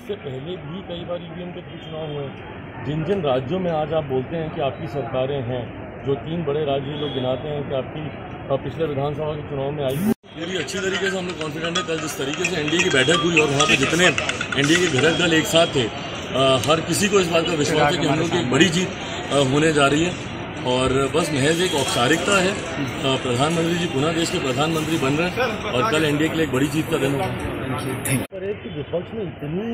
इससे पहले भी कई बार ईवीएम के थ्रू चुनाव हुए। जिन जिन राज्यों में आज आप बोलते हैं कि आपकी सरकारें हैं, जो 3 बड़े राज्य लोग गिनाते हैं कि आपकी पिछले विधानसभा के चुनाव में आई, पूरी अच्छी तरीके से हम लोग कॉन्फिडेंट है। कल जिस तरीके से एनडीए की बैठक हुई और वहाँ पे जितने एनडीए के घटक दल एक साथ थे, हर किसी को इस बात का विश्वास है कि हम लोग की एक बड़ी जीत होने जा रही है। और बस महज एक औपचारिकता है, प्रधानमंत्री जी पुनः देश के प्रधानमंत्री बन रहे हैं और कल एनडीए के लिए एक बड़ी जीत का दिन होगा। पर एक विपक्ष में इतनी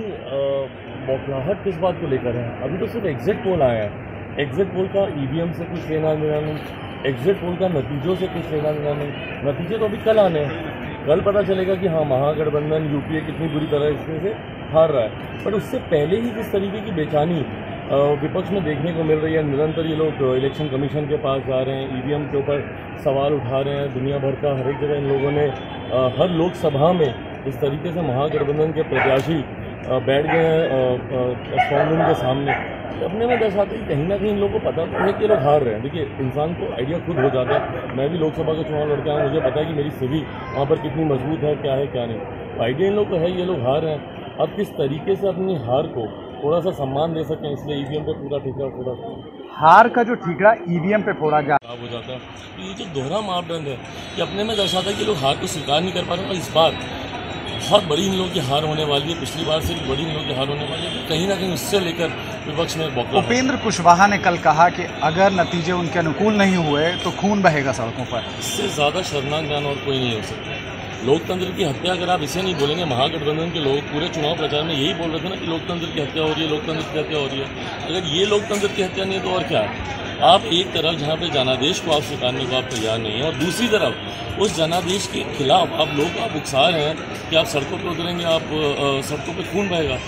बौखलाहट किस बात को लेकर है? अभी तो सिर्फ एग्जिट पोल आया है, एग्जिट पोल का ईवीएम से कुछ लेना देना नहीं, एग्जिट पोल का नतीजों से कुछ लेना देना नहीं। नतीजे तो अभी कल आने हैं, कल पता चलेगा कि हाँ महागठबंधन यूपीए कितनी बुरी तरह इसमें से हार रहा है। पर उससे पहले ही जिस तरीके की बेचैनी विपक्ष में देखने को मिल रही है, निरंतर ये लोग इलेक्शन कमीशन के पास जा रहे हैं, ईवीएम के ऊपर सवाल उठा रहे हैं, दुनिया भर का हर एक जगह इन लोगों ने हर लोकसभा में इस तरीके से महागठबंधन के प्रत्याशी बैठ गए हैं स्ट्रॉन्ग रूम के सामने। अपने में दर्शाते ही कहीं ना कहीं इन लोगों को पता तो है कि लोग हार रहे हैं। देखिए, इंसान को आइडिया खुद हो जाता है। मैं भी लोकसभा का चुनाव लड़के आया, मुझे पता है कि मेरी स्थिति वहाँ पर कितनी मजबूत है, क्या है क्या नहीं। आइडिया इन लोग को है, ये लोग हार रहे हैं। अब किस तरीके से अपनी हार को थोड़ा सा सम्मान दे सकें, इसलिए ईवीएम पे पूरा ठीकरा हार का जो ठीकरा ईवीएम पे फोड़ा जा खराब हो जाता है। तो ये जो दोहरा मापदंड है कि अपने में दर्शाता है कि लोग हार को स्वीकार नहीं कर पा रहे हैं। इस बार बहुत बड़ी इन लोगों की हार होने वाली है, पिछली बार से भी बड़ी इन लोगों की हार होने वाली है। कहीं ना कहीं उससे लेकर विपक्ष में बौखलाहट। उपेंद्र कुशवाहा ने कल कहा कि अगर नतीजे उनके अनुकूल नहीं हुए तो खून बहेगा सड़कों पर। इससे ज़्यादा शर्मनाक बयान और कोई नहीं हो सकता। लोकतंत्र की हत्या अगर आप इसे नहीं बोलेंगे, महागठबंधन के लोग पूरे चुनाव प्रचार में यही बोल रहे थे ना कि लोकतंत्र की हत्या हो रही है, लोकतंत्र की हत्या हो रही है। अगर ये लोकतंत्र की हत्या नहीं है तो और क्या है? आप एक तरफ जहाँ पे जनादेश को आप स्वीकारने को आप तैयार नहीं है और दूसरी तरफ उस जनादेश के खिलाफ आप लोग आप उकसा रहे हैं कि आप सड़कों पर उतरेंगे, आप सड़कों पे खून बहेगा।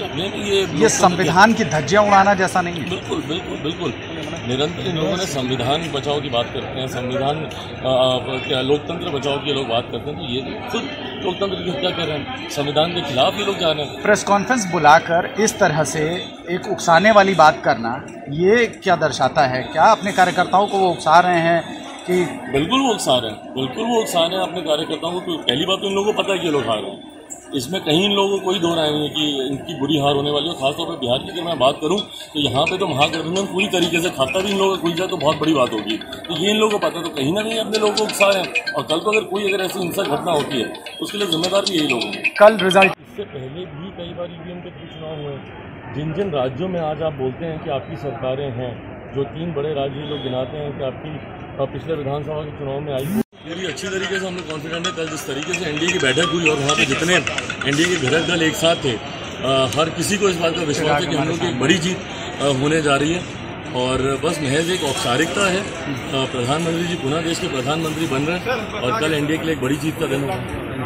ये संविधान की धज्जियां उड़ाना जैसा नहीं है। बिल्कुल बिल्कुल बिल्कुल। निरंतर इन लोगों ने संविधान बचाओ की बात करते हैं, संविधान क्या लोकतंत्र बचाओ की लोग बात करते हैं, तो ये खुद लोकतंत्र की हत्या कर रहे हैं। संविधान के खिलाफ ये लोग जा रहे हैं। प्रेस कॉन्फ्रेंस बुलाकर इस तरह से एक उकसाने वाली बात करना, ये क्या दर्शाता है? क्या अपने कार्यकर्ताओं को वो उकसा रहे हैं कि? बिल्कुल वो उकसा रहे हैं, बिल्कुल वो उकसा रहे हैं अपने कार्यकर्ताओं को। पहली बात तो इन लोगों को पता है कि ये लोग हार रहे हैं, इसमें कहीं इन लोगों को कोई दो राय नहीं है कि इनकी बुरी हार होने वाली है। खासतौर पर बिहार की अगर मैं बात करूं तो यहाँ पे तो महागठबंधन पूरी तरीके से खाता भी इन लोगों का खुल जाए तो बहुत बड़ी बात होगी। तो ये इन लोगों को पता, तो कहीं ना कहीं अपने लोगों को उकसा रहे हैं। और कल को अगर कोई अगर ऐसी हिंसक घटना होती है तो उसके लिए जिम्मेदार भी यही लोग हैं। कल रिजल्ट इससे पहले भी कई बार ईवीएम के थ्रू चुनाव हुए। जिन जिन राज्यों में आज आप बोलते हैं कि आपकी सरकारें हैं, जो 3 बड़े राज्य लोग गिनाते हैं कि आपकी पिछले विधानसभा के चुनाव में आई, पूरी अच्छी तरीके से हम लोग कॉन्फिडेंट है। कल जिस तरीके से एनडीए की बैठक हुई और वहाँ पे जितने एनडीए के घटक दल एक साथ थे, हर किसी को इस बात का विश्वास है कि हम लोग की एक बड़ी जीत होने जा रही है। और बस महज एक औपचारिकता है, प्रधानमंत्री जी पुनः देश के प्रधानमंत्री बन रहे हैं और कल एनडीए के लिए एक बड़ी जीत का दिन होगा।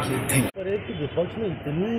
पर एक विपक्ष में इतनी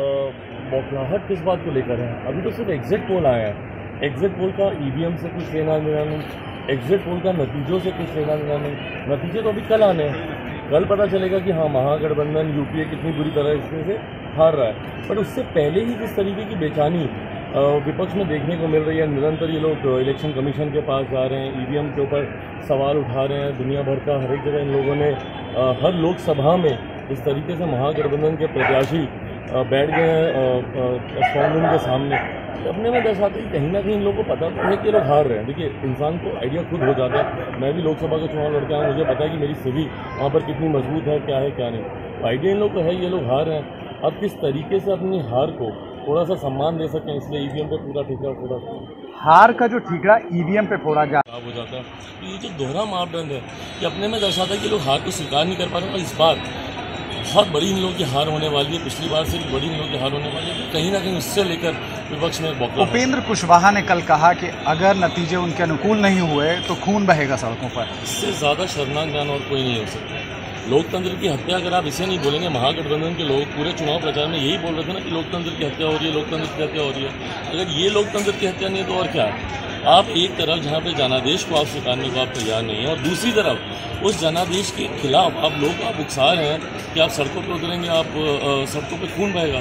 बौखलाहट किस बात को लेकर है? अभी तो सिर्फ एग्जिट पोल आया है, एग्जिट पोल का ईवीएम से कुछ लेना देना नहीं, एग्जिट पोल का नतीजों से कुछ लेना देना नहीं। नतीजे तो अभी कल आने हैं, कल पता चलेगा कि हाँ महागठबंधन यूपीए कितनी बुरी तरह इसमें से हार रहा है। पर उससे पहले ही जिस तरीके की बेचैनी विपक्ष में देखने को मिल रही है, निरंतर ये लोग इलेक्शन कमीशन के पास जा रहे हैं, ईवीएम के ऊपर सवाल उठा रहे हैं, दुनिया भर का हर एक जगह इन लोगों ने हर लोकसभा में इस तरीके से महागठबंधन के प्रत्याशी बैठ गए हैं स्ट्रॉन्ग रूम के सामने। अपने में दर्शाते ही कहीं ना कहीं इन लोगों को पता तो है कि लोग हार रहे हैं। देखिए, इंसान को आइडिया खुद हो जाता है। मैं भी लोकसभा का चुनाव लड़के आया, मुझे पता है कि मेरी स्थिति वहाँ पर कितनी मजबूत है, क्या है क्या नहीं। आइडिया इन लोग को है, ये लोग हार रहे हैं। अब किस तरीके से अपनी हार को थोड़ा सा सम्मान दे सकें, इसलिए ईवीएम पे पूरा ठीकरा हार का जो ठीकरा ईवीएम पे फोड़ा जा खराब हो जाता है। तो ये जो दोहरा मापदंड है कि अपने में दर्शाता है कि लोग हार को स्वीकार नहीं कर पा रहे हैं। इस बार बहुत बड़ी इन लोगों की हार होने वाली है, पिछली बार से भी बड़ी इन लोगों की हार होने वाली है। कहीं ना कहीं उससे लेकर विपक्ष में बौखलाहट। उपेंद्र कुशवाहा ने कल कहा कि अगर नतीजे उनके अनुकूल नहीं हुए तो खून बहेगा सड़कों पर। इससे ज़्यादा शर्मनाक बयान और कोई नहीं हो सकता। लोकतंत्र की हत्या अगर आप इसे नहीं बोलेंगे, महागठबंधन के लोग पूरे चुनाव प्रचार में यही बोल रहे थे ना कि लोकतंत्र की हत्या हो रही है, लोकतंत्र की हत्या हो रही है। अगर ये लोकतंत्र की हत्या नहीं है तो और क्या है? आप एक तरफ जहाँ पे जनादेश को आप स्वीकारने को आप तैयार नहीं है और दूसरी तरफ उस जनादेश के खिलाफ आप लोग आप उकसा रहे हैं कि आप सड़कों पर उतरेंगे, आप सड़कों पे खून बहेगा।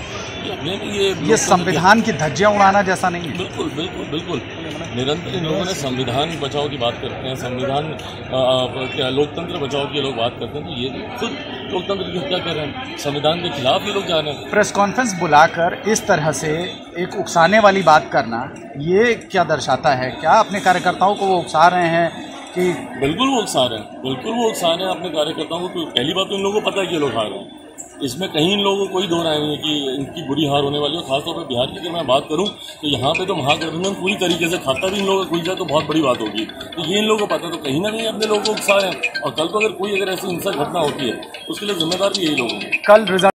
ये संविधान की धज्जियां उड़ाना जैसा नहीं है। बिल्कुल बिल्कुल बिल्कुल। निरंतर इन लोगों ने संविधान बचाओ की बात करते हैं, संविधान क्या लोकतंत्र बचाओ की लोग बात करते हैं, तो ये खुद लोकतंत्र की हत्या कर रहे हैं, संविधान के खिलाफ ये लोग जा रहे हैं। प्रेस कॉन्फ्रेंस बुलाकर इस तरह से एक उकसाने वाली बात करना, ये क्या दर्शाता है? क्या अपने कार्यकर्ताओं को वो उकसा रहे हैं कि? बिल्कुल वो उकसा रहे हैं, बिल्कुल वो उकसा रहे हैं अपने कार्यकर्ताओं को। पहली बात तो इन लोगों को पता है कि ये लोग हार रहे हैं, इसमें कहीं इन लोगों को कोई दो राय नहीं है कि इनकी बुरी हार होने वाली है। खासतौर पर बिहार की अगर मैं बात करूं तो यहाँ पे तो महागठबंधन पूरी तरीके से खाता भी इन लोगों का खुल जाए तो बहुत बड़ी बात होगी। तो ये इन लोगों को पता है, तो कहीं ना कहीं अपने लोगों को उकसा रहे हैं। और कल को अगर कोई अगर ऐसी हिंसक घटना होती है तो उसके लिए जिम्मेदार भी यही लोग हैं। कल